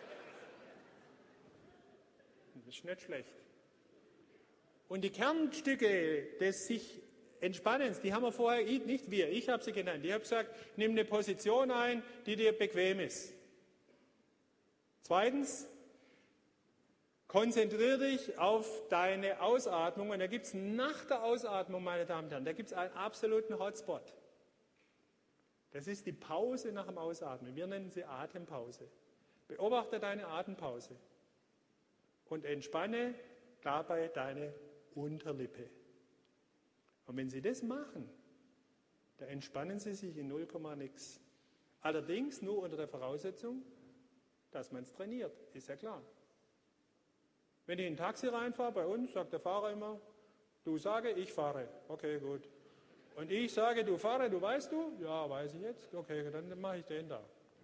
Das ist nicht schlecht. Und die Kernstücke des sich Entspannens, die haben wir vorher, nicht wir, ich habe sie genannt. Ich habe gesagt, nimm eine Position ein, die dir bequem ist. Zweitens, konzentriere dich auf deine Ausatmung. Und da gibt es nach der Ausatmung, meine Damen und Herren, da gibt es einen absoluten Hotspot. Das ist die Pause nach dem Ausatmen. Wir nennen sie Atempause. Beobachte deine Atempause und entspanne dabei deine Unterlippe. Und wenn Sie das machen, dann entspannen Sie sich in null Komma nix. Allerdings nur unter der Voraussetzung, dass man es trainiert, ist ja klar. Wenn ich in ein Taxi reinfahre, bei uns sagt der Fahrer immer, du sage, ich fahre. Okay, gut. Und ich sage, du fahre, du weißt du? Ja, weiß ich jetzt. Okay, dann mache ich den da.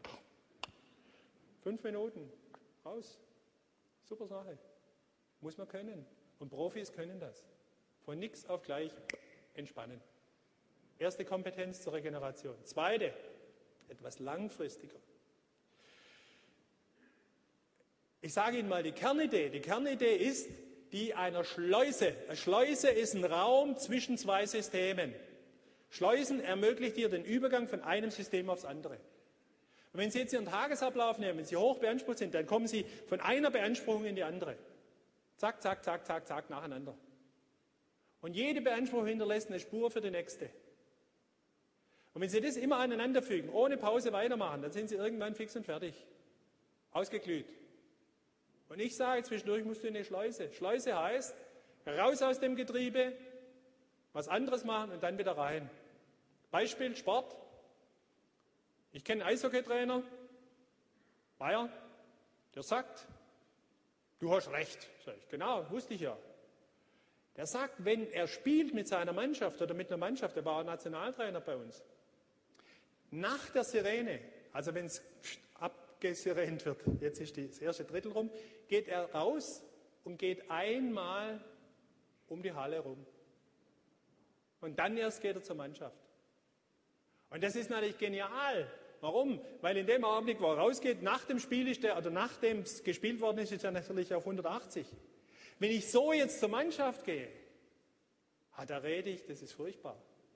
Fünf Minuten, raus. Super Sache. Muss man können. Und Profis können das. Von nichts auf gleich entspannen. Erste Kompetenz zur Regeneration. Zweite, etwas langfristiger. Ich sage Ihnen mal die Kernidee. Die Kernidee ist die einer Schleuse. Eine Schleuse ist ein Raum zwischen zwei Systemen. Schleusen ermöglicht dir den Übergang von einem System aufs andere. Und wenn Sie jetzt Ihren Tagesablauf nehmen, wenn Sie hoch beansprucht sind, dann kommen Sie von einer Beanspruchung in die andere. Zack, zack, zack, zack, zack, nacheinander. Und jede Beanspruchung hinterlässt eine Spur für die nächste. Und wenn Sie das immer aneinander fügen, ohne Pause weitermachen, dann sind Sie irgendwann fix und fertig. Ausgeglüht. Und ich sage, zwischendurch musst du in eine Schleuse. Schleuse heißt, raus aus dem Getriebe, was anderes machen und dann wieder rein. Beispiel Sport. Ich kenne einen Eishockeytrainer, Bayer, der sagt, du hast recht. Sag ich, genau, wusste ich ja. Der sagt, wenn er spielt mit seiner Mannschaft oder mit einer Mannschaft, der war auch Nationaltrainer bei uns, nach der Sirene, also wenn es abgesirent wird, jetzt ist das erste Drittel rum, geht er raus und geht einmal um die Halle rum. Und dann erst geht er zur Mannschaft. Und das ist natürlich genial, Warum? Weil in dem Augenblick, wo er rausgeht, nach dem Spiel ist der, oder nachdem es gespielt worden ist, ist er natürlich auf hundertachtzig. Wenn ich so jetzt zur Mannschaft gehe, ah, da rede ich, das ist furchtbar.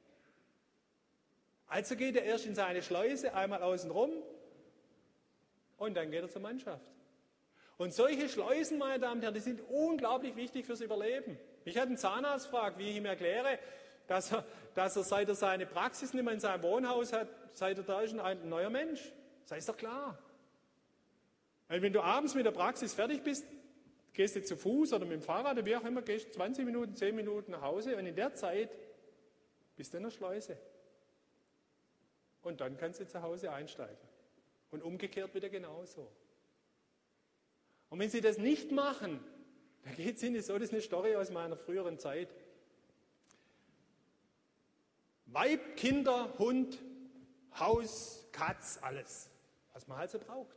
Also geht er erst in seine Schleuse, einmal außen rum, und dann geht er zur Mannschaft. Und solche Schleusen, meine Damen und Herren, die sind unglaublich wichtig fürs Überleben. Mich hat ein Zahnarzt gefragt, wie ich ihm erkläre, dass er, dass er seit er seine Praxis nicht mehr in seinem Wohnhaus hat, seit er da ist, ein neuer Mensch. Das ist doch klar. Weil wenn du abends mit der Praxis fertig bist, gehst du zu Fuß oder mit dem Fahrrad oder wie auch immer, gehst zwanzig Minuten, zehn Minuten nach Hause und in der Zeit bist du in der Schleuse. Und dann kannst du zu Hause einsteigen. Und umgekehrt wieder genauso. Und wenn sie das nicht machen, dann geht es ihnen so, das ist eine Story aus meiner früheren Zeit. Weib, Kinder, Hund, Haus, Katz, alles, was man halt so braucht.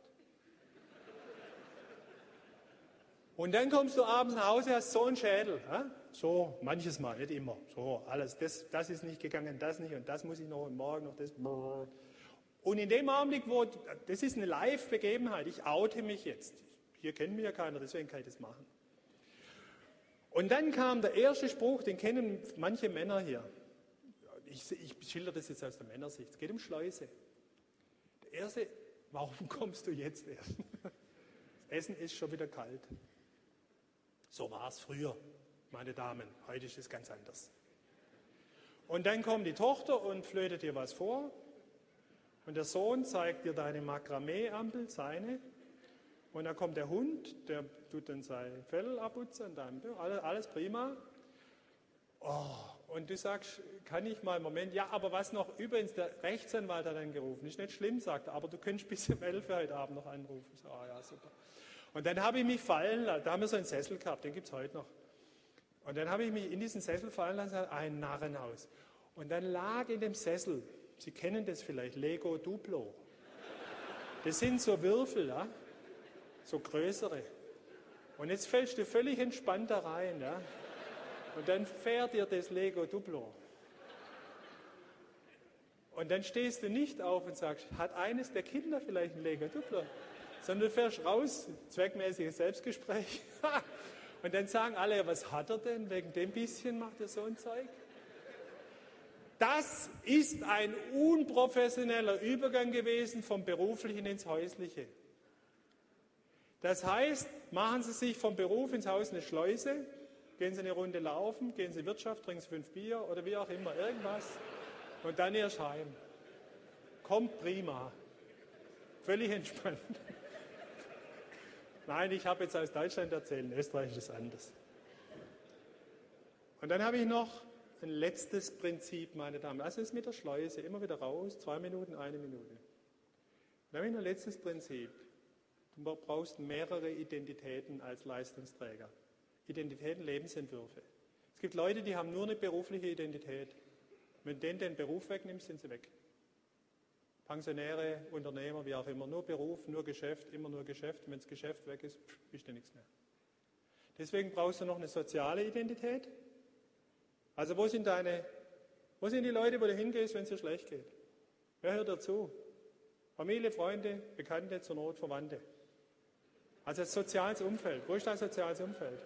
Und dann kommst du abends nach Hause, hast so einen Schädel. Ja? So, manches Mal, nicht immer. So, alles, das, das ist nicht gegangen, das nicht und das muss ich noch und morgen noch das. Und in dem Augenblick, wo, das ist eine Live-Begebenheit, ich oute mich jetzt. Hier kennt mich ja keiner, deswegen kann ich das machen. Und dann kam der erste Spruch, den kennen manche Männer hier. Ich, ich schilder das jetzt aus der Männersicht. Es geht um Schleuse. Der erste, warum kommst du jetzt erst? Das Essen ist schon wieder kalt. So war es früher, meine Damen. Heute ist es ganz anders. Und dann kommt die Tochter und flötet dir was vor. Und der Sohn zeigt dir deine Makramee-Ampel, seine. Und dann kommt der Hund, der tut dann sein Fell abputzen und dann alles, alles prima. Oh, und du sagst, kann ich mal einen Moment, ja, aber was noch, übrigens, der Rechtsanwalt hat dann gerufen, ist nicht schlimm, sagt er, aber du könntest bis um elf Uhr heute Abend noch anrufen. So, ah ja, super. Und dann habe ich mich fallen lassen, da haben wir so einen Sessel gehabt, den gibt es heute noch. Und dann habe ich mich in diesen Sessel fallen lassen, ein Narrenhaus. Und dann lag in dem Sessel, Sie kennen das vielleicht, Lego Duplo. Das sind so Würfel, ja? So größere. Und jetzt fällst du völlig entspannt da rein, ja? Und dann fährt dir das Lego Duplo. Und dann stehst du nicht auf und sagst, hat eines der Kinder vielleicht ein Lego Duplo? Sondern du fährst raus, zweckmäßiges Selbstgespräch. Und dann sagen alle, was hat er denn? Wegen dem bisschen macht er so ein Zeug. Das ist ein unprofessioneller Übergang gewesen vom Beruflichen ins Häusliche. Das heißt, machen Sie sich vom Beruf ins Haus eine Schleuse, gehen Sie eine Runde laufen, gehen Sie in die Wirtschaft, trinken Sie fünf Bier oder wie auch immer, irgendwas. Und dann erst heim. Kommt prima. Völlig entspannt. Nein, ich habe jetzt aus Deutschland erzählt, in Österreich ist es anders. Und dann habe ich noch ein letztes Prinzip, meine Damen. Also es ist mit der Schleuse, immer wieder raus, zwei Minuten, eine Minute. Dann habe ich noch ein letztes Prinzip. Du brauchst mehrere Identitäten als Leistungsträger. Identitäten, Lebensentwürfe. Es gibt Leute, die haben nur eine berufliche Identität. Wenn du denen den Beruf wegnimmst, sind sie weg. Pensionäre, Unternehmer, wie auch immer, nur Beruf, nur Geschäft, immer nur Geschäft. Wenn das Geschäft weg ist, bist du nichts mehr. Deswegen brauchst du noch eine soziale Identität. Also wo sind deine, wo sind die Leute, wo du hingehst, wenn es dir schlecht geht? Wer hört dazu? Familie, Freunde, Bekannte, zur Not Verwandte. Also das soziales Umfeld. Wo ist dein soziales Umfeld?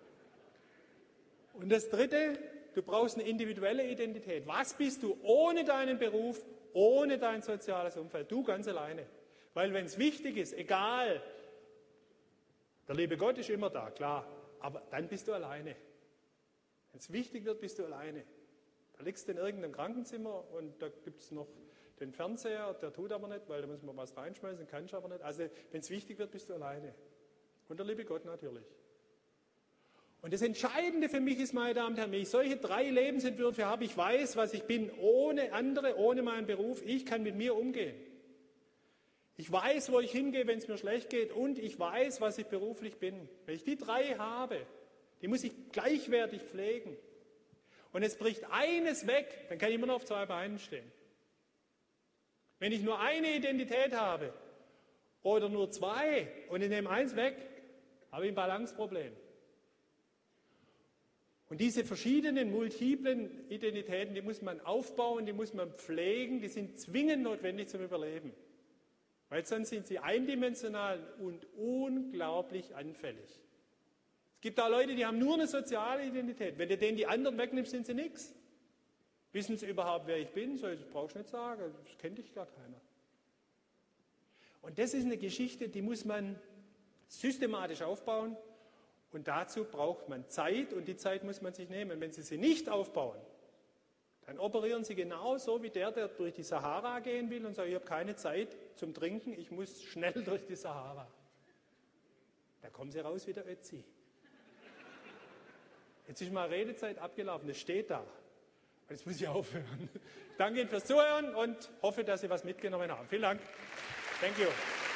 Und das Dritte, du brauchst eine individuelle Identität. Was bist du ohne deinen Beruf, ohne dein soziales Umfeld? Du ganz alleine. Weil wenn es wichtig ist, egal, der liebe Gott ist immer da, klar, aber dann bist du alleine. Wenn es wichtig wird, bist du alleine. Da liegst du in irgendeinem Krankenzimmer und da gibt es noch den Fernseher, der tut aber nicht, weil da muss man was reinschmeißen, kannst du aber nicht. Also wenn es wichtig wird, bist du alleine. Und der liebe Gott natürlich. Und das Entscheidende für mich ist, meine Damen und Herren, wenn ich solche drei Lebensentwürfe habe, ich weiß, was ich bin, ohne andere, ohne meinen Beruf, ich kann mit mir umgehen. Ich weiß, wo ich hingehe, wenn es mir schlecht geht und ich weiß, was ich beruflich bin. Wenn ich die drei habe, die muss ich gleichwertig pflegen. Und es bricht eines weg, dann kann ich immer noch auf zwei Beinen stehen. Wenn ich nur eine Identität habe oder nur zwei und ich nehme eins weg, habe ich ein Balanceproblem. Und diese verschiedenen, multiplen Identitäten, die muss man aufbauen, die muss man pflegen, die sind zwingend notwendig zum Überleben. Weil sonst sind sie eindimensional und unglaublich anfällig. Es gibt auch Leute, die haben nur eine soziale Identität. Wenn du denen die anderen wegnimmst, sind sie nichts. Wissen sie überhaupt, wer ich bin? So, das brauchst du nicht sagen, das kennt dich gar keiner. Und das ist eine Geschichte, die muss man systematisch aufbauen. Und dazu braucht man Zeit und die Zeit muss man sich nehmen. Wenn Sie sie nicht aufbauen, dann operieren Sie genauso wie der, der durch die Sahara gehen will und sagt, ich habe keine Zeit zum Trinken, ich muss schnell durch die Sahara. Da kommen Sie raus wie der Ötzi. Jetzt ist mal Redezeit abgelaufen, das steht da. Und jetzt muss ich aufhören. Ich danke Ihnen fürs Zuhören und hoffe, dass Sie was mitgenommen haben. Vielen Dank. Thank you.